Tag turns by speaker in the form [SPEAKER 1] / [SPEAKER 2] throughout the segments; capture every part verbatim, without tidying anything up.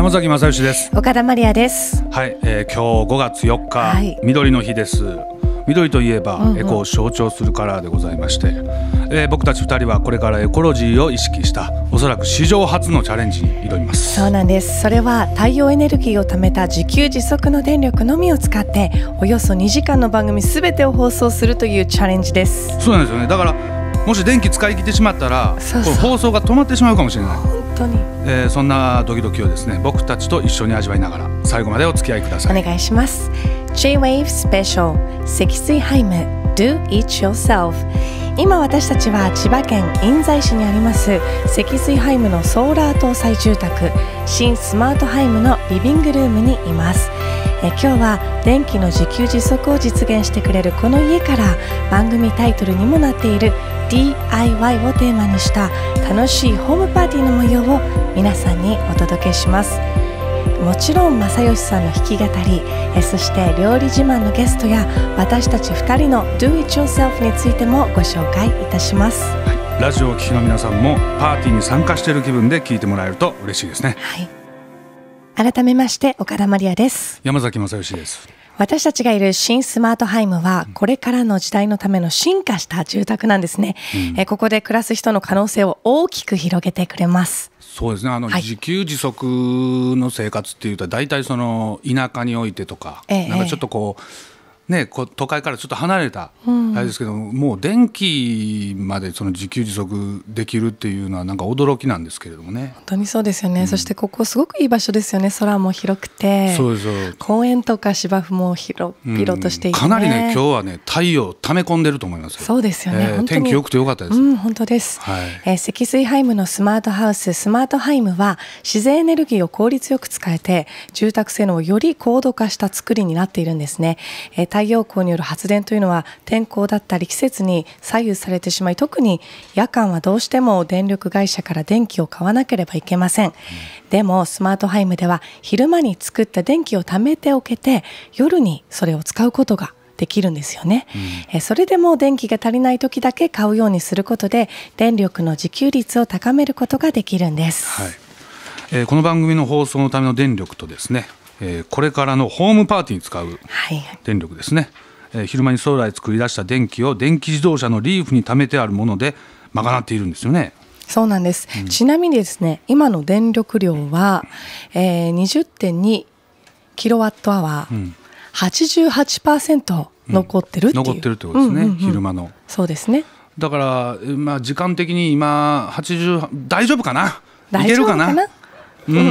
[SPEAKER 1] 山崎正義です。
[SPEAKER 2] 岡田まりやです。
[SPEAKER 1] はい、えー、今日ごがつよっか、はい、緑の日です。緑といえば、うんうん、エコを象徴するカラーでございまして、えー、僕たちふたりはこれからエコロジーを意識したおそらく史上初のチャレンジに挑みます。
[SPEAKER 2] そうなんです。それは太陽エネルギーを貯めた自給自足の電力のみを使っておよそにじかんの番組すべてを放送するというチャレンジです。
[SPEAKER 1] そうなんですよね。だからもし電気使い切ってしまったら
[SPEAKER 2] そうそう、
[SPEAKER 1] この放送が止まってしまうかもしれない。
[SPEAKER 2] 本当に、
[SPEAKER 1] えー、そんなドキドキをですね、僕たちと一緒に味わいながら最後までお付き合いください。
[SPEAKER 2] お願いします。 J-Wave Special 積水ハイム Do It Yourself。 今私たちは千葉県印西市にあります積水ハイムのソーラー搭載住宅新スマートハイムのリビングルームにいます。え今日は電気の自給自足を実現してくれるこの家から番組タイトルにもなっている ディーアイワイ をテーマにした楽しいホームパーティーの模様を皆さんにお届けします。もちろん正義さんの弾き語り、えそして料理自慢のゲストや私たちふたりの Do It Yourself についてもご紹介いたします。
[SPEAKER 1] はい、ラジオを聴きの皆さんもパーティーに参加している気分で聞いてもらえると嬉しいですね。
[SPEAKER 2] はい、改めまして岡田まりやです。
[SPEAKER 1] 山崎正義です。
[SPEAKER 2] 私たちがいる新スマートハイムはこれからの時代のための進化した住宅なんですね。うん、えここで暮らす人の可能性を大きく広げてくれます。
[SPEAKER 1] そうですね。あの、はい、自給自足の生活っていうと大体その田舎においてとか、ええ、なんかちょっとこうね、こう都会からちょっと離れた、うん、あれですけどもう電気までその自給自足できるっていうのはなんか驚きなんですけれどもね。
[SPEAKER 2] 本当にそうですよね。うん、そしてここすごくいい場所ですよね。空も広くて、
[SPEAKER 1] そうです。公
[SPEAKER 2] 園とか芝生も広々としていて、ね、
[SPEAKER 1] かなりね今日はね太陽溜め込んでると思いますよ。
[SPEAKER 2] そうですよね。
[SPEAKER 1] えー、本当に天気良くてよかったです。
[SPEAKER 2] うん、本当です。はい、えー、積水ハイムのスマートハウススマートハイムは自然エネルギーを効率よく使えて住宅性能をより高度化した作りになっているんですね。えー、太陽光による発電というのは天候だったり季節に左右されてしまい、特に夜間はどうしても電力会社から電気を買わなければいけません。うん、でもスマートハイムでは昼間に作った電気を貯めておけて夜にそれを使うことができるんですよね。うん、えそれでも電気が足りない時だけ買うようにすることで電力の自給率を高めることができるんです。
[SPEAKER 1] はい、えー、この番組の放送のための電力とですね、えー、これからのホームパーティーに使う電力ですね。はい、えー、昼間にソーラーで作り出した電気を電気自動車のリーフに貯めてあるもので賄っているんですよね。
[SPEAKER 2] そうなんです。うん、ちなみにですね、今の電力量は、えー、にじゅってんにキロワットアワー、うん、はちじゅうはちパーセント 残ってるっていう、うん、
[SPEAKER 1] 残ってるってことですね。うんうんうん、昼間の。
[SPEAKER 2] そうですね。
[SPEAKER 1] だから、まあ、時間的に今はちじゅう大丈夫かな、
[SPEAKER 2] 大丈夫かな、いけるかな。
[SPEAKER 1] うん、うん、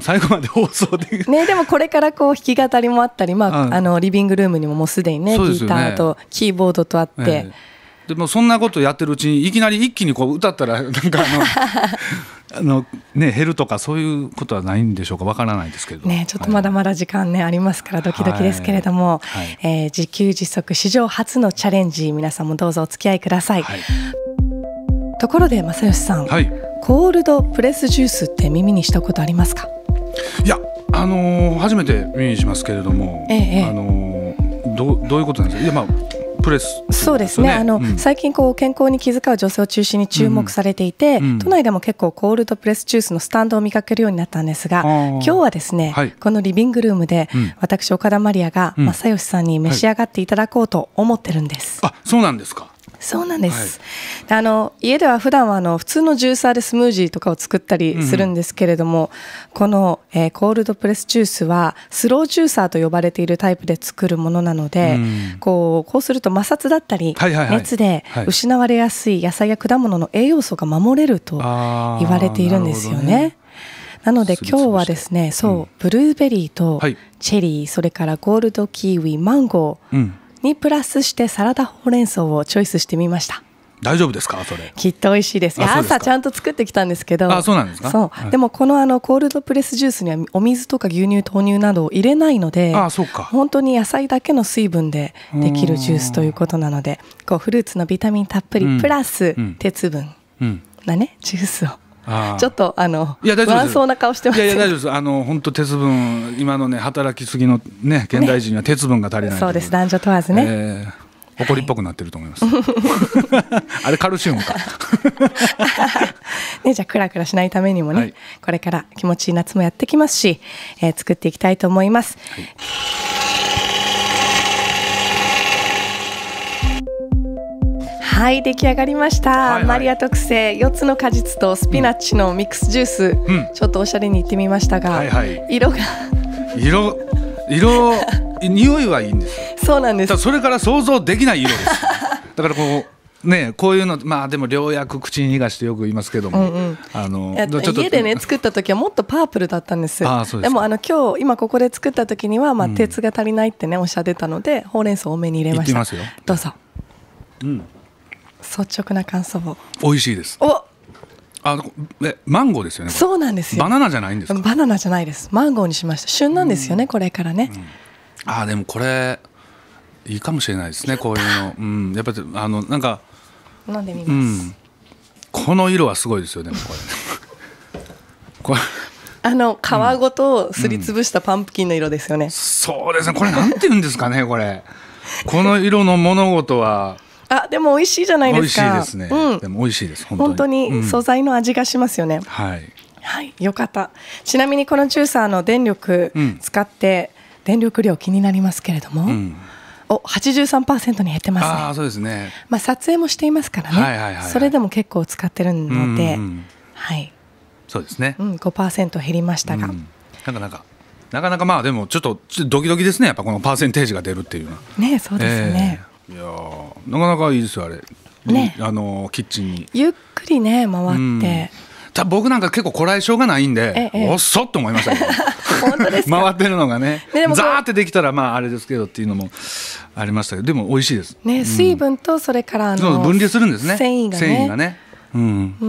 [SPEAKER 1] 最後まで放送で、
[SPEAKER 2] ね、でもこれからこう弾き語りもあったり、まあ、あのリビングルームにももうすでにね、ギターとキーボードとあって、え
[SPEAKER 1] え、でもそんなことやってるうちにいきなり一気にこう歌ったらなんかあのあの、ね、減るとかそういうことはないんでしょうか。わからないですけど、
[SPEAKER 2] ね、ちょっとまだまだ時間、ね、はい、ありますからドキドキですけれども、はいはい、えー、自給自足史上初のチャレンジ、皆さんもどうぞお付き合いください。はい、ところで正義さん、はい、コールドプレスジュースって耳にしたことありますか？
[SPEAKER 1] いや、あのー、初めて耳にしますけれども、ええ、あのー、ど, どういうことなんですか？いや、まあ、プレス、ね、
[SPEAKER 2] そうですね。あの、うん、最近こう健康に気遣う女性を中心に注目されていて、うん、都内でも結構コールドプレスジュースのスタンドを見かけるようになったんですが、今日はですね、はい、このリビングルームで、うん、私岡田まりやが正義さんに召し上がっていただこうと思ってるんです。
[SPEAKER 1] はい、あ、そうなんですか。
[SPEAKER 2] そうなんです。はい、あの家では普段はあの普通のジューサーでスムージーとかを作ったりするんですけれども、うん、この、えー、コールドプレスジュースはスロージューサーと呼ばれているタイプで作るものなので、うん、こう、こうすると摩擦だったり、はいはいはい、熱で失われやすい野菜や果物の栄養素が守れると言われているんですよね。なので今日はですね、そう、うん、ブルーベリーとチェリー、それからゴールドキウイ、マンゴー、うんにプラスしてサラダほうれん草をチョイスしてみました。
[SPEAKER 1] 大丈夫ですか？それ
[SPEAKER 2] きっと美味しいです。朝ちゃんと作ってきたんですけど。
[SPEAKER 1] あ、そうなんですか？
[SPEAKER 2] そう、はい、でもこのあのコールドプレスジュースにはお水とか牛乳、豆乳などを入れないので、
[SPEAKER 1] あ、そうか、
[SPEAKER 2] 本当に野菜だけの水分でできるジュースということなので、こうフルーツのビタミンたっぷり、うん、プラス鉄分なね、ジュースをちょっとあの不安そうな顔してます。
[SPEAKER 1] いやいや大丈夫です。あの本当鉄分、今のね働きすぎのね現代人には鉄分が足りない、ね、
[SPEAKER 2] そうです、男女問わずね、
[SPEAKER 1] えー、怒りっぽくなってると思います、はい、あれカルシウムか
[SPEAKER 2] ね、じゃあクラクラしないためにもね、はい、これから気持ちいい夏もやってきますし、えー、作っていきたいと思います。はい、はい、出来上がりました、はいはい、マリア特製よっつの果実とスピナッチのミックスジュース、うん、ちょっとおしゃれにいってみましたが、はいはい、色が
[SPEAKER 1] 色色匂いはいいんですよ。
[SPEAKER 2] そうなんです。
[SPEAKER 1] それから想像できない色ですだからこうね、こういうの、まあでも良薬口に逃がしてよく言いますけども、うんうん、あのちょっと
[SPEAKER 2] 家でね作った時はもっとパープルだったんです。ああ、そうですか。でもあの今日今ここで作った時には、まあ、鉄が足りないってねおっしゃってたので、ほうれん草多めに入れました。いってみますよ。どうぞ。うん、率直な感想を。美味しいです。おあのえマンゴーですよね。そうなんですよ。
[SPEAKER 1] バナナじゃないんですか。
[SPEAKER 2] バナナじゃないです。マンゴーにしました。旬なんですよね、うん、これからね、
[SPEAKER 1] うん、あでもこれいいかもしれないですね、こういうの、うん、やっぱりあのなんか
[SPEAKER 2] 飲んでみます、うん、
[SPEAKER 1] この色はすごいですよね、これこれ
[SPEAKER 2] あの皮ごとすりつぶしたパンプキンの色ですよね、うんうん、
[SPEAKER 1] そうですね。これなんて言うんですかねこれこの色の物事は
[SPEAKER 2] あでも美味しいじゃないですか。
[SPEAKER 1] 美味しいですね、うん、でも美味しいです本当に。
[SPEAKER 2] 本当に素材の味がしますよね、うん、はいはい、よかった。ちなみにこのジューサーの電力使って、うん、電力量気になりますけれども、うん、お はちじゅうさんパーセント に減ってますね。
[SPEAKER 1] あそうですね、
[SPEAKER 2] まあ、撮影もしていますからね、はいはいはいはい、それでも結構使ってるので、うんうん、はい、
[SPEAKER 1] そうですね、
[SPEAKER 2] うん、ごパーセント 減りましたが、うん、
[SPEAKER 1] なかなかなかなかまあでもちょっとドキドキですね、やっぱこのパーセンテージが出るっていうのは
[SPEAKER 2] ね。そうですね、
[SPEAKER 1] えー、いやなかなかいいですよあれ、ね、あのキッチンに
[SPEAKER 2] ゆっくりね回って、うん、
[SPEAKER 1] た僕なんか結構こらえ性がないんで、ええ、おっそっと思いましたけど
[SPEAKER 2] 本当ですか。
[SPEAKER 1] 回ってるのがねザーってできたらまああれですけどっていうのもありましたけど、でも美味しいです、
[SPEAKER 2] ね、水分とそれからあの
[SPEAKER 1] 分離するんですね、
[SPEAKER 2] 繊維がね、
[SPEAKER 1] 繊維がね、うん、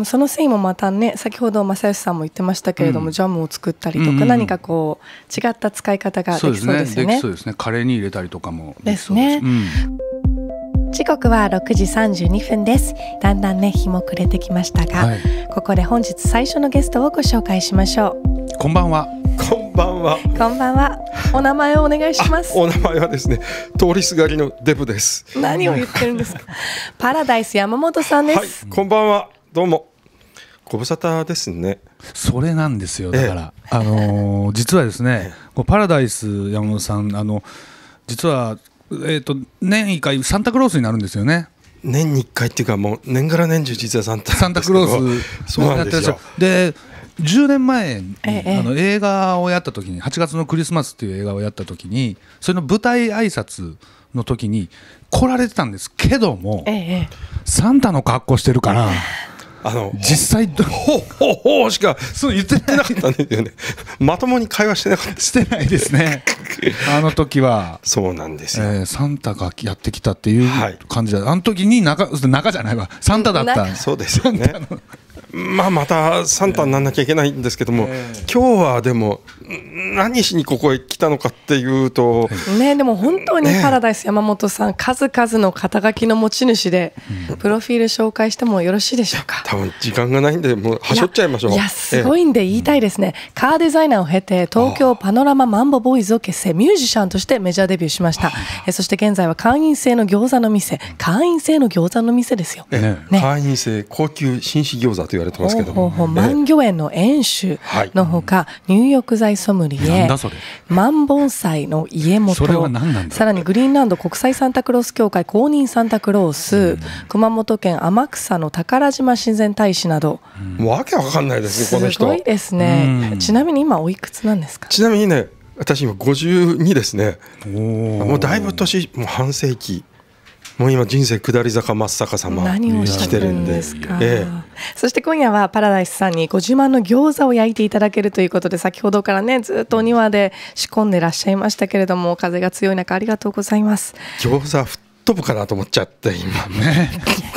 [SPEAKER 2] その繊維もまたね、先ほど正義さんも言ってましたけれども、うん、ジャムを作ったりとか、うんうん、何かこう違った使い方ができそうですよね。そうですね、できそうですね。
[SPEAKER 1] カレーに入れたりとかもできそうです。
[SPEAKER 2] ですね、うん、時刻はろくじさんじゅうにふんです。だんだんね日も暮れてきましたが、はい、ここで本日最初のゲストをご紹介しましょう。
[SPEAKER 1] こんばんは。
[SPEAKER 3] こんばんは。
[SPEAKER 2] こんばんは。お名前をお願いします。
[SPEAKER 3] お名前はですね、通りすがりのデブです。
[SPEAKER 2] 何を言ってるんですかパラダイス山本さんです、はい、
[SPEAKER 3] こんばんは。どうもご無沙汰ですね。
[SPEAKER 1] それなんですよ。だから、ええ、あのー、実はですね、ええ、パラダイス山本さん、あの実は、えーと、年いっかいサンタクロースになるんですよね。
[SPEAKER 3] 年にいっかいっていうか、もう年がら年中実はサンタ
[SPEAKER 1] サンタクロース
[SPEAKER 3] そうなんですよ。
[SPEAKER 1] でじゅうねんまえに、ええ、あの映画をやった時にはちがつのクリスマスっていう映画をやった時に、それの舞台挨拶の時に来られてたんですけども、ええ、サンタの格好してるからあの実際ど
[SPEAKER 3] ほほほしかそう言ってなかったんですよねまともに会話してなかった
[SPEAKER 1] してないですねあの時は
[SPEAKER 3] そうなんですよ、
[SPEAKER 1] えー、サンタがやってきたっていう感じで、はい、あの時に中、中じゃないわサンタだった。
[SPEAKER 3] そうですよねまあまたサンタにならなきゃいけないんですけども、えー、今日はでも何しにここへ来たのかっていうと、
[SPEAKER 2] ね、でも本当にパラダイス山本さん、ね、数々の肩書きの持ち主で、うん、プロフィール紹介してもよろしいでしょうか。
[SPEAKER 3] 多分時間がないんでもうはしょっちゃいましょう。
[SPEAKER 2] いや、いやすごいんで言いたいですね、えー、カーデザイナーを経て東京パノラママンボボーイズを結成、ミュージシャンとしてメジャーデビューしました。えそして現在は会員制の餃子の店、会員制の餃子の店ですよ、
[SPEAKER 3] えーね、会員制高級紳士餃子と言われてますけども、
[SPEAKER 2] 万魚園の園主のほか、はい、入浴剤ソムリエ、万盆栽の家元、さらにグリーンランド国際サンタクロース協会公認サンタクロース、うん、熊本県天草の宝島親善大使など、
[SPEAKER 3] うん、わけわかんないですねこの人。
[SPEAKER 2] すごいですね、うん、ちなみに今おいくつなんですか。
[SPEAKER 3] ちなみにね、私今ごじゅうにですね。もうだいぶ年もう半世紀、もう今人生下り坂真っ逆さま来てるんで、ええ、
[SPEAKER 2] そして今夜はパラダイスさんにご自慢の餃子を焼いていただけるということで、先ほどからねずっとお庭で仕込んでらっしゃいましたけれども、風が強い中ありがとうございます。
[SPEAKER 3] 餃子吹っ飛ぶかなと思っちゃって今ね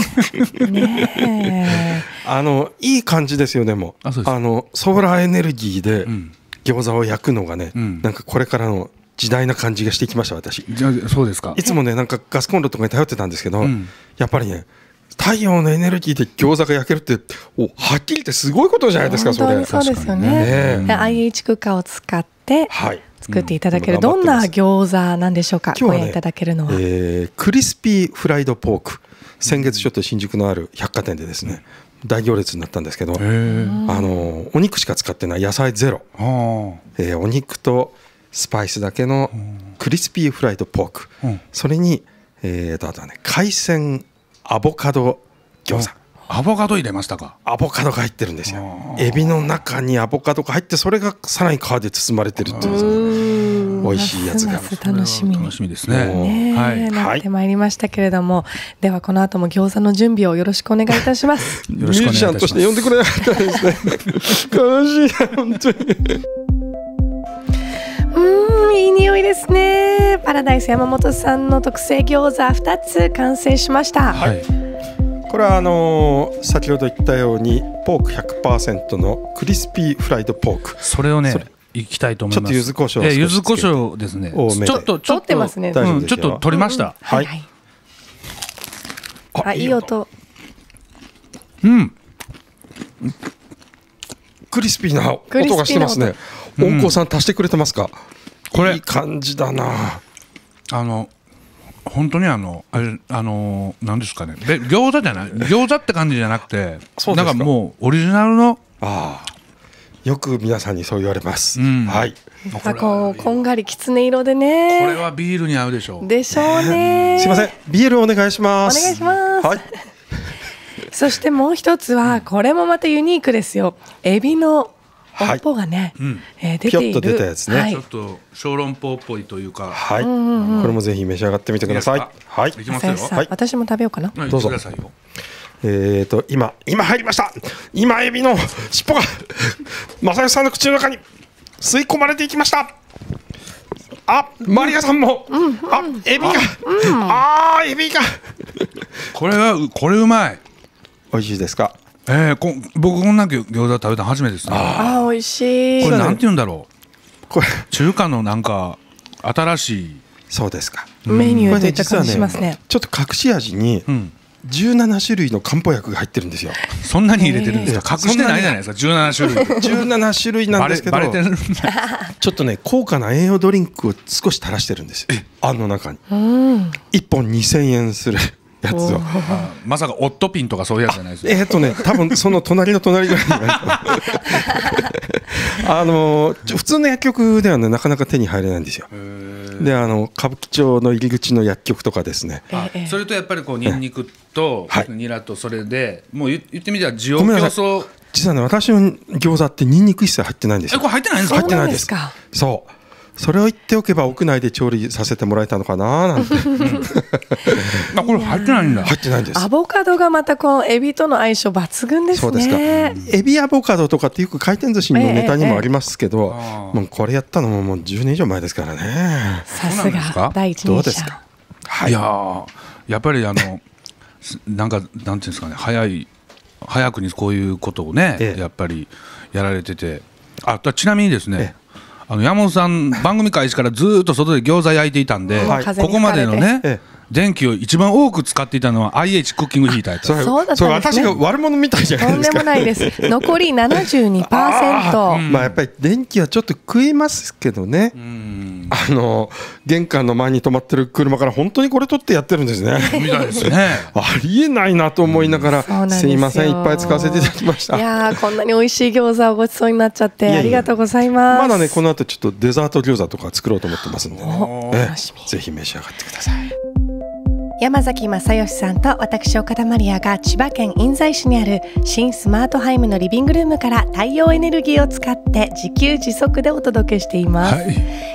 [SPEAKER 3] ねあのいい感じですよ。でも あ, あのソーラーエネルギーで餃子を焼くのがね、うん、なんかこれからの時代な感じがしてきました。私
[SPEAKER 1] じゃそうですか。
[SPEAKER 3] いつもねなんかガスコンロとかに頼ってたんですけど、うん、やっぱりね太陽のエネルギーで餃子が焼けるっておはっきり言ってすごいことじゃないですか。それ
[SPEAKER 2] 本当にそうですよね。ね アイエイチ クッカーを使って作っていただける、はい、うん、どんな餃子なんでしょうか。今日は、ね、今夜いただけるのは、
[SPEAKER 3] えー、クリスピーフライドポーク、先月ちょっと新宿のある百貨店でですね大行列になったんですけど、あのお肉しか使ってない野菜ゼロ、えー、お肉とスパイスだけのクリスピーフライドポーク、うん、それに、えー、あとはね海鮮アボカド餃子。
[SPEAKER 1] アボカド入れましたか。
[SPEAKER 3] アボカドが入ってるんですよ。エビの中にアボカドが入って、それがさらに皮で包まれてるっていうですね、美味しいやつが
[SPEAKER 2] ますます楽しみ
[SPEAKER 1] 楽しみですね。
[SPEAKER 2] ね、はい、なってまいりましたけれども、はい、ではこの後も餃子の準備をよろしくお願いいたします。
[SPEAKER 3] ミュージシャンとして呼んでくれなかったですね。悲しい本当に。
[SPEAKER 2] うん、いい匂いですね。パラダイス山本さんの特製餃子ふたつ完成しました。
[SPEAKER 3] はい、これはあのー、先ほど言ったようにポーク ひゃくパーセント のクリスピーフライドポーク、
[SPEAKER 1] それをねいきたいと思います。
[SPEAKER 3] ちょっと柚子胡椒を少しつけて、
[SPEAKER 1] 柚子胡椒ですね。ちょっとちょっと
[SPEAKER 2] 取ってますね。
[SPEAKER 1] うん、ちょっと取りました。うん、
[SPEAKER 2] はい、はい、あ, あいい音。
[SPEAKER 1] うん。
[SPEAKER 3] クリスピーな音がしてますね。音効さん足してくれてますか。これいい感じだな。
[SPEAKER 1] あの本当にあのあれあの何ですかね。餃子じゃない。餃子って感じじゃなくて、なんかもうオリジナルの。
[SPEAKER 3] ああ。よく皆さんにそう言われます。うん、はい。
[SPEAKER 2] あ、こうこんがりきつね色でね。
[SPEAKER 1] これはビールに合うでしょう。
[SPEAKER 2] でしょうね。
[SPEAKER 3] すいません、ビールお願いします。
[SPEAKER 2] お願いします。
[SPEAKER 3] はい。
[SPEAKER 2] そしてもう一つはこれもまたユニークですよ。エビの尾っぽがね、はい、えー、出ている。
[SPEAKER 3] ピョッと出たやつね。はい、
[SPEAKER 1] ちょっと小籠包っぽいというか。
[SPEAKER 3] はい。うんうん、これもぜひ召し上がってみてください。い
[SPEAKER 1] はい。いきますよ。
[SPEAKER 2] はい。私も食べようかな。
[SPEAKER 3] どうぞ。えーと今今入りました。今エビの尻尾が正義さんの口の中に吸い込まれていきました。あ、マリアさんも、うん、あ、エビが、うん、あーエビが
[SPEAKER 1] これはこれうまい。
[SPEAKER 3] 美味しいですか。
[SPEAKER 1] えー、こ僕こんな餃子食べたの初めてですね。
[SPEAKER 2] あー美味しい。
[SPEAKER 1] これなんて言うんだろう。
[SPEAKER 3] これ
[SPEAKER 1] 中華のなんか新しい。
[SPEAKER 3] そうですか。
[SPEAKER 2] メニューといった感じしますね。
[SPEAKER 3] ちょっと隠し味に、うん、じゅうななしゅるいの漢方薬が入ってるんですよ。
[SPEAKER 1] そんなに入れてるんですか。隠してないじゃないですか。じゅうななしゅるい。
[SPEAKER 3] じゅうななしゅるいなんですけど、バレバレてるちょっとね高価な栄養ドリンクを少し垂らしてるんですよ。あんの中に。いっぽんにせんえんするやつを。
[SPEAKER 1] まさかオットピンとかそういうやつじゃないですか。
[SPEAKER 3] えっとね多分その隣の隣ぐらいにあの普通の薬局ではねなかなか手に入れないんですよ。であの歌舞伎町の入り口の薬局とかですね。
[SPEAKER 1] それとやっぱりこうニンニクとニラとそれでもう言ってみたら需要競争。
[SPEAKER 3] 実はね私の餃子ってニンニク一切入ってないんですよ。
[SPEAKER 1] えこれ入ってないんですか。
[SPEAKER 3] 入ってないです。そう。それを言っておけば屋内で調理させてもらえたのかななんて。
[SPEAKER 1] あこれ入ってないんだ。
[SPEAKER 3] 入ってないんです。
[SPEAKER 2] アボカドがまたこのエビとの相性抜群ですね。
[SPEAKER 3] そうですか。エビアボカドとかってよく回転寿司のネタにもありますけど、えええ、もうこれやったのももうじゅうねん以上前ですからね。
[SPEAKER 2] さすが第一人者。
[SPEAKER 3] どうですか。
[SPEAKER 1] はい、いややっぱりあのなんかなんていうんですかね早い早くにこういうことをね、ええ、やっぱりやられてて、あちなみにですね。ええあの山本さん番組開始からずっと外で餃子焼いていたんで、はい、ここまでのね、ええ、電気を一番多く使っていたのは アイエイチ クッキングヒーターやった。
[SPEAKER 2] そうだったんですね。
[SPEAKER 3] 私が悪者みたいじゃないですか。
[SPEAKER 2] とんでもないです。残り ななじゅうにパーセント。
[SPEAKER 3] あ、まあやっぱり電気はちょっと食いますけどね。うんあの玄関の前に止まってる車から本当にこれ取ってやってるんですね。
[SPEAKER 1] みたいですね。
[SPEAKER 3] ありえないなと思いながら、うん、す, すいませんいっぱい使わせていただきました。
[SPEAKER 2] いやこんなに美味しい餃子をごちそうになっちゃってありがとうございます。
[SPEAKER 3] まだねこの後ちょっとデザート餃子とか作ろうと思ってますんでね。楽しみ。ぜひ召し上がってください。
[SPEAKER 2] 山崎正義さんと私岡田マリアが千葉県印西市にある新スマートハイムのリビングルームから太陽エネルギーを使って自給自足でお届けしています、はい、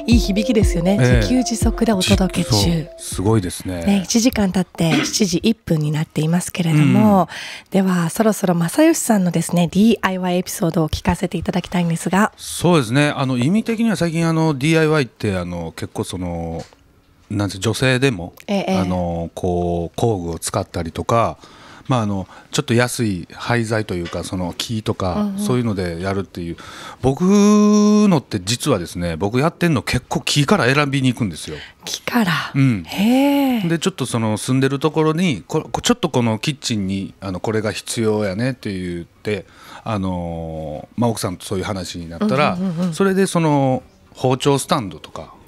[SPEAKER 2] いい響きですよね、えー、自給自足でお届け中。
[SPEAKER 1] すごいです ね,
[SPEAKER 2] ねいちじかん経ってしちじいっぷんになっていますけれども、うん、ではそろそろ正義さんのですね ディーアイワイ エピソードを聞かせていただきたいんですが。
[SPEAKER 1] そうですねあの意味的には最近あの ディーアイワイ ってあの結構そのなんて女性でも、ええ、あのこう工具を使ったりとか、まあ、あのちょっと安い廃材というかその木とか、うんうん、そういうのでやるっていう僕のって実はですね僕やってんの結構木から選びに行くんですよ。
[SPEAKER 2] 木から、
[SPEAKER 1] うん、へでちょっとその住んでるところにこちょっとこのキッチンにあのこれが必要やねって言ってあの、まあ、奥さんとそういう話になったら、うんうんうんうん、それでその包丁スタンドとか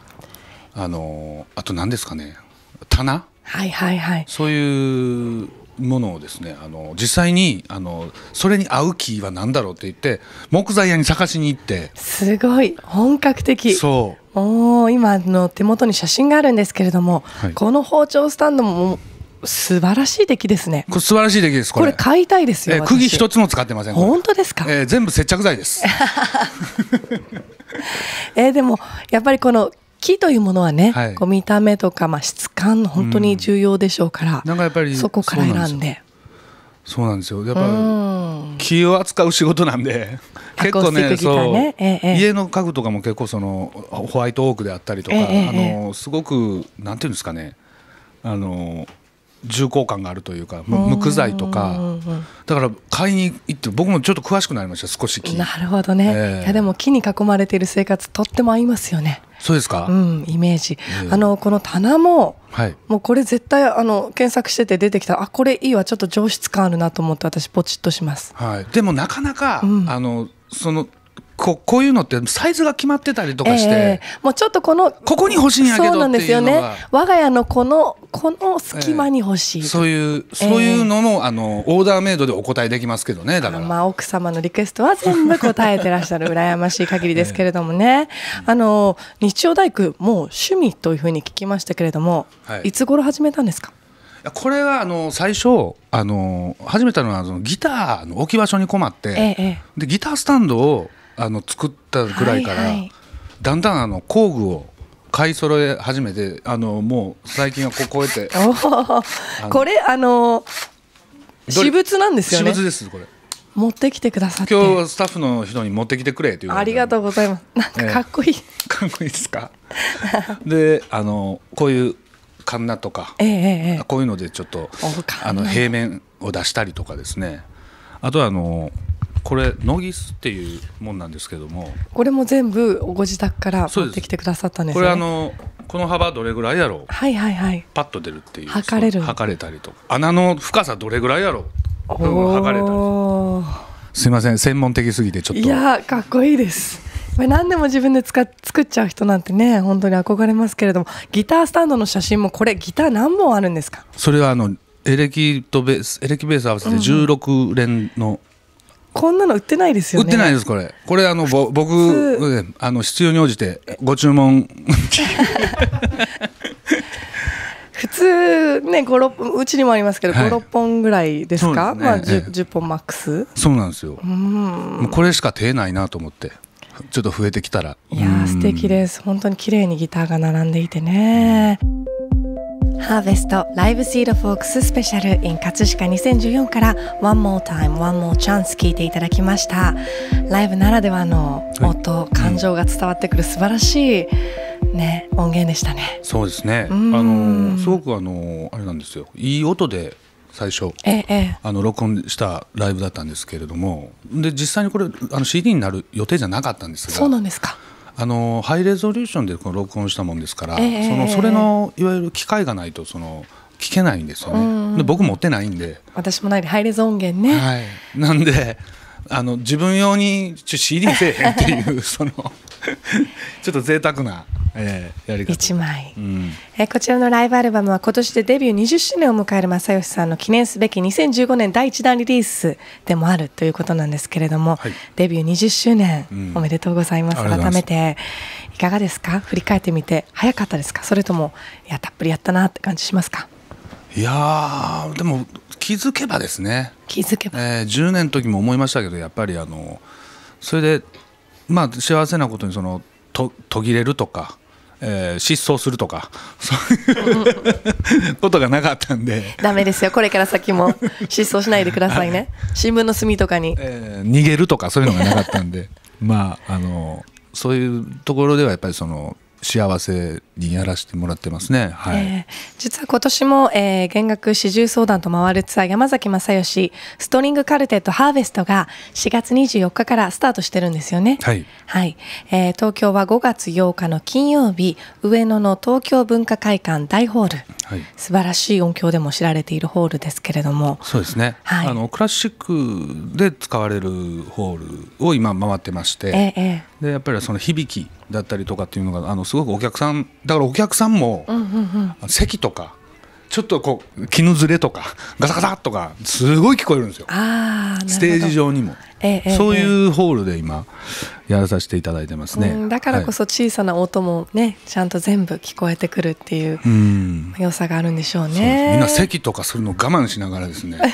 [SPEAKER 1] あのあと何ですかね棚、
[SPEAKER 2] はいはいはい、
[SPEAKER 1] そういうものをですね、あの実際にあのそれに合う木は何だろうって言って木材屋に探しに行って。
[SPEAKER 2] すごい本格的。
[SPEAKER 1] そう、
[SPEAKER 2] お今の手元に写真があるんですけれども、
[SPEAKER 1] はい、
[SPEAKER 2] この包丁スタンドも素晴らしい出来ですね。
[SPEAKER 1] これ素晴らしい出来です。これ
[SPEAKER 2] これ買いたいですよ。
[SPEAKER 1] えー、釘一つも使ってません。
[SPEAKER 2] 本当ですか。
[SPEAKER 1] えー、全部接着剤です。
[SPEAKER 2] えー、でもやっぱりこの木というものはね、はい、こう見た目とか、まあ、質感本当に重要でしょうから、
[SPEAKER 1] うん、なんかやっぱり
[SPEAKER 2] そこから選んで。
[SPEAKER 1] そうなんですよ。やっぱり木を扱う仕事なんで結構ね、そう、
[SPEAKER 2] ええ、
[SPEAKER 1] 家の家具とかも結構そのホワイトオークであったりとか、ええ、あのすごくなんていうんですかね、あの重厚感があるというか、無垢材とか、だから買いに行って僕もちょっと詳しくなりました。少し木。
[SPEAKER 2] なるほどね、えー、いやでも木に囲まれている生活とっても合いますよね。
[SPEAKER 1] そうですか、
[SPEAKER 2] うん、イメージ、えー、あのこの棚も、はい、もうこれ絶対あの検索してて出てきた、あこれいいわ、ちょっと上質感あるなと思って私ポチッとします、
[SPEAKER 1] はい、でもなかなか、うん、あのそのこ, こういうのってサイズが決まってたりとかして、えー、
[SPEAKER 2] もうちょっとこの
[SPEAKER 1] ここに欲しいんやけどっていうのが、そうなんですよね、
[SPEAKER 2] 我が家のこのこの隙間に欲しい、えー、
[SPEAKER 1] そういうそういうのも、えー、あのオーダーメイドでお答えできますけどね。だから
[SPEAKER 2] まあ奥様のリクエストは全部答えてらっしゃる羨ましい限りですけれどもね、えー、あの日曜大工もう趣味というふうに聞きましたけれども、はい、いつ頃始めたんですか。
[SPEAKER 1] これはあの最初あの始めたのはそのギターの置き場所に困って、えー、でギタースタンドをあの作ったぐらいから、はいはい、だんだんあの工具を買い揃え始めて、あのもう最近はこうこうやって
[SPEAKER 2] これあの私物なんですよね。
[SPEAKER 1] 私物です。これ
[SPEAKER 2] 持ってきてくださって、
[SPEAKER 1] 今日スタッフの人に持ってきてくれっていう。
[SPEAKER 2] ありがとうございます。なんかかっこいい、
[SPEAKER 1] えー、かっこいいですか。であのこういうカンナとか、えーえー、こういうのでちょっとあの平面を出したりとかですね。あとはあのこれノギスっていうもんなんですけども、
[SPEAKER 2] これも全部ご自宅から持ってきてくださったんですね。
[SPEAKER 1] これあのこの幅どれぐらいやろう、
[SPEAKER 2] はいはいはい、
[SPEAKER 1] パッと出るっていう、
[SPEAKER 2] 測れる、
[SPEAKER 1] 測れたりとか、穴の深さどれぐらいやろう、測れたり。すいません、専門的すぎてちょっと。
[SPEAKER 2] いやかっこいいです。何でも自分で使っ作っちゃう人なんてね、本当に憧れますけれども、ギタースタンドの写真もこれギター何本あるんですか。
[SPEAKER 1] それはあのエレキとベースエレキベース合わせてじゅうろく連の、うん、
[SPEAKER 2] こんなの売ってないですよね。
[SPEAKER 1] 売ってないです。これこれあのぼ僕あの必要に応じてご注文
[SPEAKER 2] 普通ねご、ろくうちにもありますけど、はい、ご、ろっぽんぐらいですか。ですね、まあ 10, じゅっぽんマックス。
[SPEAKER 1] そうなんですよ。うん、もうこれしか手ないなと思ってちょっと増えてきたら。
[SPEAKER 2] いやー素敵です。本当に綺麗にギターが並んでいてね。ハーベストライブシードフォークススペシャル in 葛飾にせんじゅうよんから One More Time One More Chance 聞いていただきました。ライブならではの音、はい、感情が伝わってくる素晴らしい、ね、音源でしたね。
[SPEAKER 1] そうですね。あのすごくあのあれなんですよ、いい音で最初、ええ、あの録音したライブだったんですけれども、で実際にこれあの シーディー になる予定じゃなかったんですが。
[SPEAKER 2] そうなんですか。
[SPEAKER 1] あのハイレゾリューションでこの録音したもんですから、えー、そのそれのいわゆる機械がないとその聞けないんですよね。で僕持ってないんで。
[SPEAKER 2] 私もないでハイレゾ音源ね、
[SPEAKER 1] はい、なんであの自分用に シーディー せえへんっていうそのちょっと贅沢な、えー、やり方
[SPEAKER 2] いちまい、うん、えこちらのライブアルバムは今年でデビューにじゅっしゅうねんを迎える正義さんの記念すべきにせんじゅうごねんだいいちだんリリースでもあるということなんですけれども、はい、デビューにじゅっしゅうねん、うん、おめでとうございます。改めていかがですか。振り返ってみて早かったですか、それともいやたっぷりやったなって感じしますか。
[SPEAKER 1] いやでも気づけばですね、
[SPEAKER 2] 気づけば、
[SPEAKER 1] えー、じゅうねんの時も思いましたけど、やっぱりあのそれでまあ幸せなことにそのと途切れるとか、えー、失踪するとかそういうことがなかったんで
[SPEAKER 2] ダメですよ。これから先も失踪しないでくださいね新聞の隅とかに、
[SPEAKER 1] えー、逃げるとかそういうのがなかったんでまああのそういうところではやっぱりその幸せにやらせてもらってますね、はい。
[SPEAKER 2] えー、実は今年も、えー、弦楽四重奏団と回るツアー山崎正義ストリングカルテットハーベストがしがつにじゅうよっかからスタートしてるんですよね。
[SPEAKER 1] はい、
[SPEAKER 2] はいえー、東京はごがつようかの金曜日、上野の東京文化会館大ホール、はい、素晴らしい音響でも知られているホールですけれども。
[SPEAKER 1] そうですね、はい、あのクラシックで使われるホールを今回ってまして、えーえー、でやっぱりその響きだったりとかっていうのがあのすごくお客さんだからお客さんも、うんうんうん、席とかちょっとこう絹ずれとかガサガサとかすごい聞こえるんですよ。
[SPEAKER 2] あ
[SPEAKER 1] ステージ上にも、
[SPEAKER 2] ええ、
[SPEAKER 1] そういうホールで今やらさせていただいてますね、
[SPEAKER 2] うん、だからこそ小さな音もね、ちゃんと全部聞こえてくるっていう良さがあるんでしょうね。
[SPEAKER 1] そうみんな咳とかするの我慢しながらですね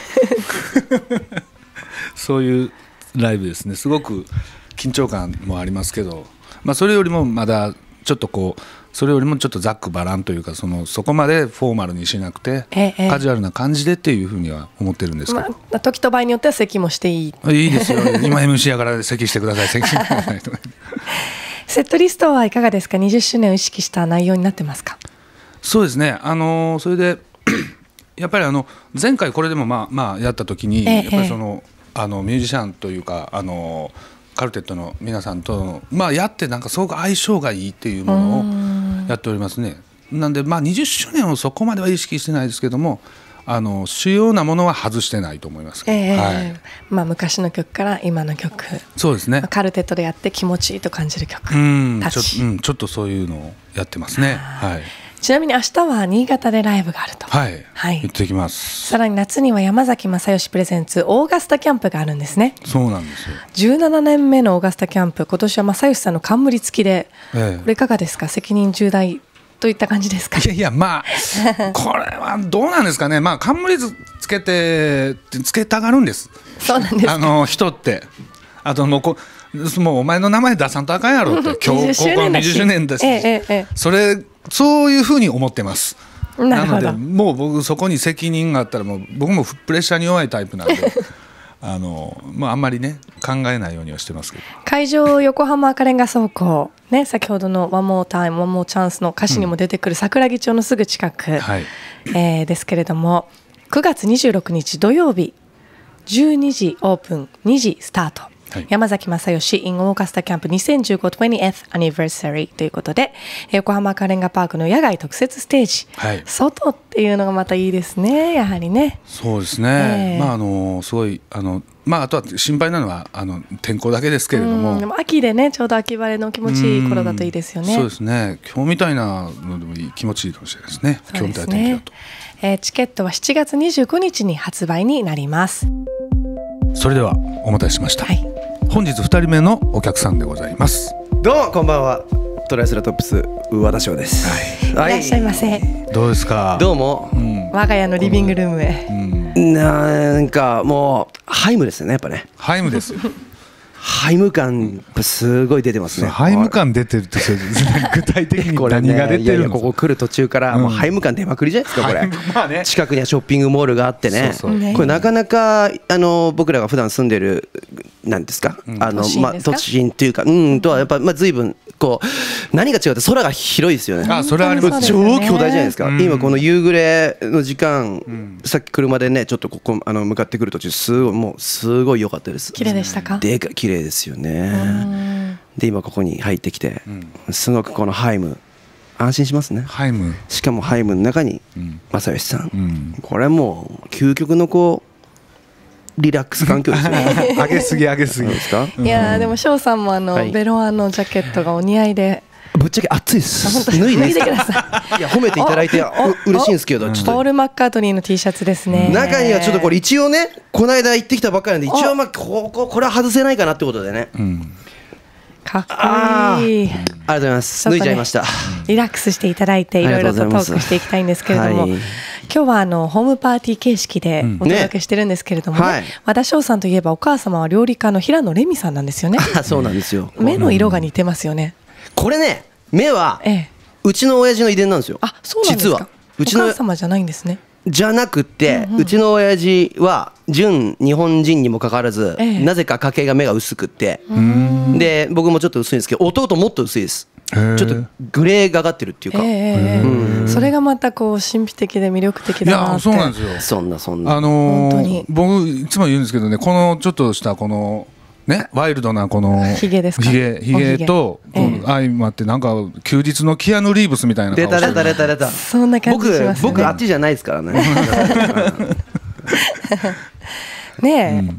[SPEAKER 1] そういうライブですね。すごく緊張感もありますけど、まあ、それよりもまだちょっとこうそれよりもちょっとざっくばらんというか、そのそこまでフォーマルにしなくて、ええ、カジュアルな感じでっていうふうには思ってるんですけど、
[SPEAKER 2] まあ、時と場合によっては咳もしていい
[SPEAKER 1] いいですよ今 エムシー やから咳してください咳してくださいと
[SPEAKER 2] セットリストはいかがですか。にじゅっしゅうねんを意識した内容になってますか。
[SPEAKER 1] そうですね、あのー、それでやっぱりあの前回これでもまあまあやった時に、ええ、やっぱりそのあのミュージシャンというかあのカルテットの皆さんと、まあ、やってなんかすごく相性がいいっていうものをやっておりますね。なんでまあにじゅっしゅうねんをそこまでは意識してないですけども、あの主要なものは外してないと思いますけど、
[SPEAKER 2] えー
[SPEAKER 1] はい
[SPEAKER 2] まあ、昔の曲から今の曲、
[SPEAKER 1] そうですね、
[SPEAKER 2] カルテットでやって気持ちいいと感じる曲、
[SPEAKER 1] うんちょ、うん、ちょっとそういうのをやってますね。はい、
[SPEAKER 2] ちなみに明日は新潟でライブがあると。
[SPEAKER 1] はい、はい、行ってきます。
[SPEAKER 2] さらに夏には山崎正義プレゼンツオーガスタキャンプがあるんですね。
[SPEAKER 1] そうなんですよ。
[SPEAKER 2] じゅうななねんめのオーガスタキャンプ、今年は正義さんの冠付きで、ええ、これいかがですか。責任重大といった感じですか。
[SPEAKER 1] いやいや、まあこれはどうなんですかね。まあ冠つけてつけたがるんです。
[SPEAKER 2] そうなんですか。
[SPEAKER 1] あの人ってあともうこもうお前の名前出さんとあかんやろって今日高校のにじゅっしゅうねんだし、えええ、それそういうふうに思ってます。なのでもう僕そこに責任があったらもう僕もプレッシャーに弱いタイプなんであの、まあ、あんまりね考えないようにはしてますけど。
[SPEAKER 2] 会場横浜赤レンガ倉庫、ね、先ほどの「One More Time One More Chance」の歌詞にも出てくる桜木町のすぐ近く、うんはい、えー、ですけれどもくがつにじゅうろくにち土曜日じゅうにじオープンにじスタート、はい、山崎正義 in オーガスタキャンプにせんじゅうご にじゅうご anniversary ということで横浜赤レンガパークの野外特設ステージ、はい、外っていうのがまたいいですね。やはりね。
[SPEAKER 1] そうですね、えー、まああのすごいあのまあ、あとは心配なのはあの天候だけですけれども、
[SPEAKER 2] でも秋でねちょうど秋晴れの気持ちいい頃だといいですよね。
[SPEAKER 1] そうですね。今日みたいなのでもいい気持ちいいかもしれないですね。今日みたいな天気だと、
[SPEAKER 2] えー、チケットはしちがつにじゅうくにちに発売になります。
[SPEAKER 1] それではお待たせしました、はい、本日ふたりめのお客さんでございます。
[SPEAKER 4] どうもこんばんは。トライセラトップス和田翔です、
[SPEAKER 2] はい、いらっしゃいませ。
[SPEAKER 1] どうですか。
[SPEAKER 4] どうも、うん、
[SPEAKER 2] 我が家のリビングルームへ、
[SPEAKER 4] うん、なんかもうハイムですよね。やっぱね
[SPEAKER 1] ハイムですよ
[SPEAKER 4] ハイム感すごい出てますね。
[SPEAKER 1] ハイム感出てるって具体的に何が出てるんですか。
[SPEAKER 4] ね、いやいやここ来る途中からもうハイム感出まくりじゃないですかこれ、
[SPEAKER 1] まあね、
[SPEAKER 4] 近くにはショッピングモールがあってね。そうそう、これなかなかあの僕らが普段住んでるなんですか、うん、あのまあ都心っていうかうんとはやっぱまあ随分こう何が違うって空が広いですよね。
[SPEAKER 1] あ、それはあります。
[SPEAKER 4] 超巨大じゃないですか、うん、今この夕暮れの時間、うん、さっき車でねちょっとここあの向かってくる途中すごいもうすごい良かったです。
[SPEAKER 2] 綺麗でしたか。
[SPEAKER 4] でか綺麗ですよね。で今ここに入ってきて、うん、すごくこのハイム安心しますね。
[SPEAKER 1] ハイム
[SPEAKER 4] しかもハイムの中に正義さん、うん、これはもう究極のこうリラックス環境ですよね
[SPEAKER 1] 上げすぎ上げすぎですか。
[SPEAKER 2] いやでも翔さんもあの、はい、ベロアのジャケットがお似合いで
[SPEAKER 4] ぶっちゃけ暑いです脱いでいいですか。いや褒めていただいて嬉しいんですけど、ちょっと
[SPEAKER 2] ポール・マッカートニーの T シャツですね。
[SPEAKER 4] 中にはちょっとこれ一応ねこの間行ってきたばっかりなんで一応まあこここれは外せないかなってことでね、うん、
[SPEAKER 2] かっこいい。あり
[SPEAKER 4] がとうございます。脱いじゃいました。
[SPEAKER 2] リラックスしていただいていろいろとトークしていきたいんですけれども、はい、今日はあのホームパーティー形式でお届けしてるんですけれども、ねねはい、和田翔さんといえばお母様は料理家の平野レミさんなんですよね。
[SPEAKER 4] あ、そうなんですよ。
[SPEAKER 2] 目の色が似てますよね。
[SPEAKER 4] これね目は、ええ、うちの親父の遺伝なんですよ。
[SPEAKER 2] あ、そうなんですか。実はうちのお母様じゃないんですね。
[SPEAKER 4] じゃなくて、うんうん、うちの親父は純日本人にもかかわらず、ええ、なぜか家系が目が薄くってで僕もちょっと薄いんですけど弟もっと薄いです。ちょっとグレーがかってるっていうか、
[SPEAKER 2] えーうん、それがまたこう神秘的で魅力的だなって。いや
[SPEAKER 1] そうなんですよ。
[SPEAKER 4] そんなそんな、
[SPEAKER 1] あのー、僕いつも言うんですけどね、このちょっとしたこのねワイルドなこの
[SPEAKER 2] ヒゲですか。
[SPEAKER 1] ヒゲヒゲと相まってなんか休日のキアヌ・リーブスみたいな顔してる。
[SPEAKER 4] 出た出た出た出た。
[SPEAKER 2] そんな感じしますね。
[SPEAKER 4] 僕僕あっちじゃないですからね。
[SPEAKER 2] ねえ、うん、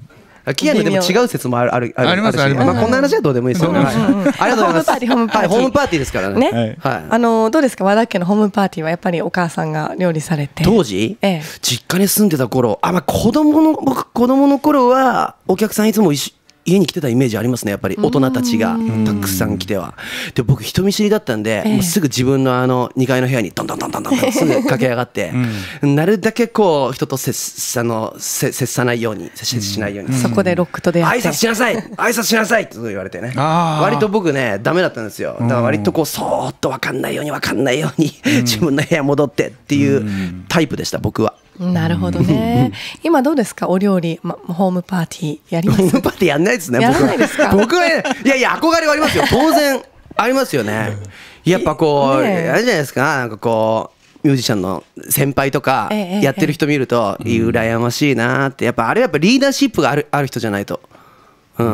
[SPEAKER 4] キアヌでも違う説もあるある
[SPEAKER 1] ありますあります。
[SPEAKER 4] まあこんな話はどうでもいいですよね。ありがとうございます。
[SPEAKER 2] ホームパーティーホームパーティー
[SPEAKER 4] はい、ホームパーティーですからね。
[SPEAKER 2] ね、あのどうですか、和田家のホームパーティーはやっぱりお母さんが料理されて。
[SPEAKER 4] 当時、
[SPEAKER 2] ええ、
[SPEAKER 4] 実家に住んでた頃、あ、まあ子供の僕子供の頃はお客さんいつも一緒家に来てたイメージありますね。やっぱり大人たちがたくさん来ては。で僕人見知りだったんで、もうすぐ自分のあのにかいの部屋にドンドンドンドンドンすぐ駆け上がって、なるだけこう人と接あの接接さないように接しないように、
[SPEAKER 2] そこでロックと出会って
[SPEAKER 4] 挨拶しなさい挨拶しなさいって言われてね、割と僕ねダメだったんですよ。だから割とこうそーっと分かんないように分かんないように自分の部屋戻ってっていうタイプでした僕は。
[SPEAKER 2] なるほどね。今どうですか、お料理、ま、ホームパーティーやります？
[SPEAKER 4] ホームパーティーやんないですね。
[SPEAKER 2] やらないですか？
[SPEAKER 4] 僕はね、いやいや憧れはありますよ。当然ありますよね。やっぱこう、ね、あれじゃないですか、なんかこうミュージシャンの先輩とかやってる人見ると、ええええ、羨ましいなって。やっぱあれやっぱリーダーシップがあるある人じゃないと。うん、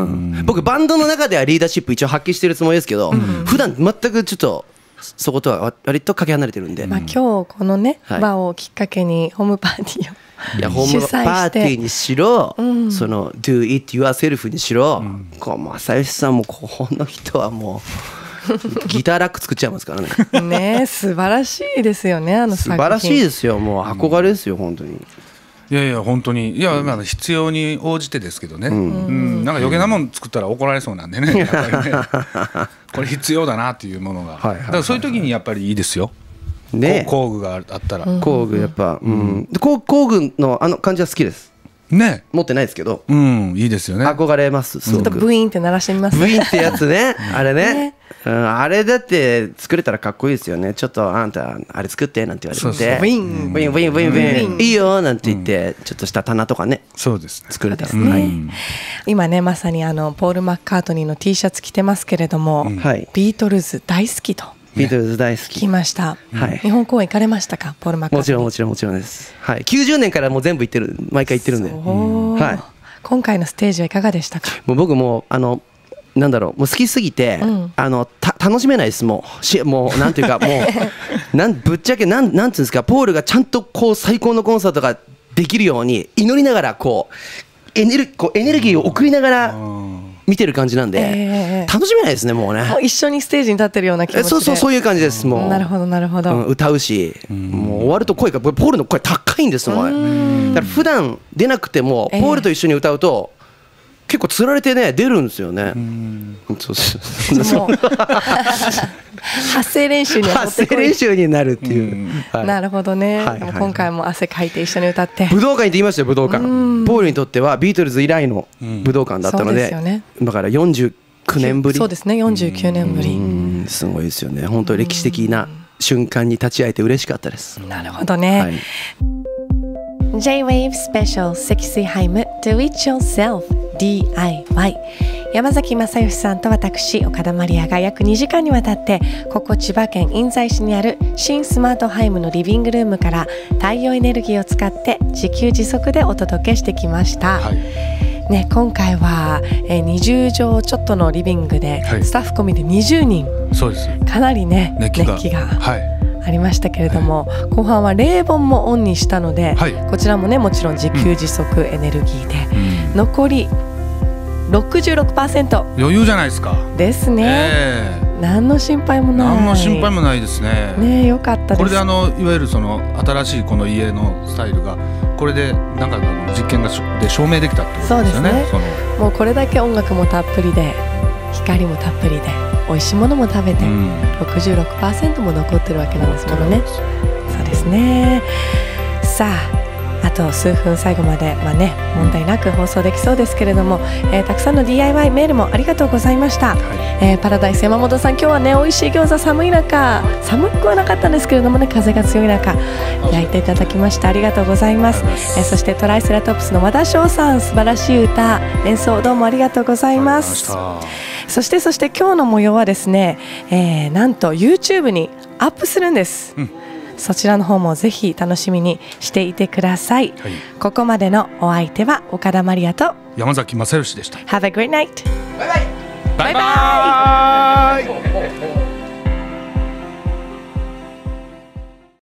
[SPEAKER 4] 僕バンドの中ではリーダーシップ一応発揮してるつもりですけど、うん、普段全くちょっとそことは割とかけ離れてるんで、
[SPEAKER 2] まあ、今日このね、はい、場をきっかけにホームパーティーを
[SPEAKER 4] いやホームパーティーにしろ、うん、その Do it yourself にしろ、うん、こう正義さんもこの人はもうギターラック作っちゃいますからね。
[SPEAKER 2] ね、素晴らしいですよね、あの作品。
[SPEAKER 4] 素晴らしいですよ、もう憧れですよ、うん、本当に。
[SPEAKER 1] いやいや本当に、いやまあ必要に応じてですけどね、うんうん、なんか余計なもん作ったら怒られそうなんでね、やっぱりねこれ必要だなっていうものが、はいはいはいはい、だからそういう時にやっぱりいいですよ、ね、工具があったら、うん、
[SPEAKER 4] 工具やっぱ、うん、で工具のあの感じは好きです
[SPEAKER 1] ね。
[SPEAKER 4] 持ってないですけど、
[SPEAKER 1] うん、いいですよね。
[SPEAKER 4] 憧れます。
[SPEAKER 2] ちょっとブイーンって鳴らしてみます。
[SPEAKER 4] ブイーンってやつね、あれね、ね、うん、あれだって作れたらかっこいいですよね。ちょっとあんたあれ作ってなんて言われて、そうそう、ブイーンブイーンブイーンブイーンブイーンいいよなんて言って、うん、ちょっとした棚とかね、
[SPEAKER 1] そうですね、
[SPEAKER 4] 作れたら、
[SPEAKER 2] ね、はい、今ねまさにあのポール・マッカートニーの T シャツ着てますけれども、うん、ビートルズ大好きと。
[SPEAKER 4] ビートルズ大好き。
[SPEAKER 2] 聞きました、はい、日本公演行かれましたか、ポール・マッカートニー。
[SPEAKER 4] もちろんもちろんもちろんです、はい、きゅうじゅうねんからもう全部行ってる、毎回行ってるんで、はい、
[SPEAKER 2] 今回のステージはいかがでしたか。
[SPEAKER 4] もう僕もあのなんだろう、もう好きすぎて、うん、あのた楽しめないです。もうしもうなんていうかもうなんぶっちゃけなんなんつうんですか、ポールがちゃんとこう最高のコンサートができるように祈りながらこうエネルこうエネルギーを送りながら見てる感じなんで、えー、楽しめないですね、もうね。もう
[SPEAKER 2] 一緒にステージに立ってるような気持ちで。
[SPEAKER 4] そうそう、そういう感じです。もう
[SPEAKER 2] なるほどなるほど、
[SPEAKER 4] うん、歌うし、うもう終わると声がポールの声高いんですもん。だから普段出なくてもポールと一緒に歌うと、えー結構つられてね出るんですよね。そうそう
[SPEAKER 2] 発声練習に
[SPEAKER 4] 発声練習になるっていう、
[SPEAKER 2] はい、なるほどね、はいはい、今回も汗かいて一緒に歌って
[SPEAKER 4] 武道館にって言いましたよ。武道館、ポールにとってはビートルズ以来の武道館だったので、うんね、だからよんじゅうきゅうねんぶり。
[SPEAKER 2] そうですね、よんじゅうきゅうねんぶり。
[SPEAKER 4] うんすごいですよね。本当に歴史的な瞬間に立ち会えて嬉しかったです。
[SPEAKER 2] なるほどね、はい、J-Wave Special 積水ハイム Do It Yourselfディーアイワイ 山崎正義さんと私岡田まりやが約にじかんにわたってここ千葉県印西市にある新スマートハイムのリビングルームから太陽エネルギーを使って自給自足でお届けしてきました、はいね、今回は、えー、にじゅうじょうちょっとのリビングで、はい、スタッフ込みでにじゅうにん、
[SPEAKER 1] そうです、
[SPEAKER 2] かなりね熱気が、熱気がはいありましたけれども、はい、後半は冷房もオンにしたので、はい、こちらもねもちろん自給自足エネルギーで、うん、残り ろくじゅうろくパーセント
[SPEAKER 1] 余裕じゃないですか。
[SPEAKER 2] ですね、えー、何の心配もない。
[SPEAKER 1] 何の心配もないですね。
[SPEAKER 2] ね、よかったです。
[SPEAKER 1] これであのいわゆるその新しいこの家のスタイルがこれでなんかあの実験がで証明できたってことですよね。そうですね。そのも
[SPEAKER 2] うこれだけ音楽もたっぷりで光もたっぷりで美味しいものも食べて、うん、ろくじゅうろくパーセント も残ってるわけなんですものね。そうですね。さああと数分最後まで、まあね、問題なく放送できそうですけれども、えー、たくさんの ディーアイワイ メールもありがとうございました、はいえー、パラダイス山本さん、今日はね美味しい餃子、寒い中、寒くはなかったんですけれどもね、風が強い中焼いていただきましてありがとうございます。えー、そしてトライセラトプスの和田翔さん、素晴らしい歌演奏どうもありがとうございます。そしてそして今日の模様はですね、えー、なんと YouTube にアップするんです、うん、そちらの方もぜひ楽しみにしていてください、はい、ここまでのお相手は岡田まりやと
[SPEAKER 1] 山崎正義でした。
[SPEAKER 2] Have a great night。 バイバイ。
[SPEAKER 1] バイバイ。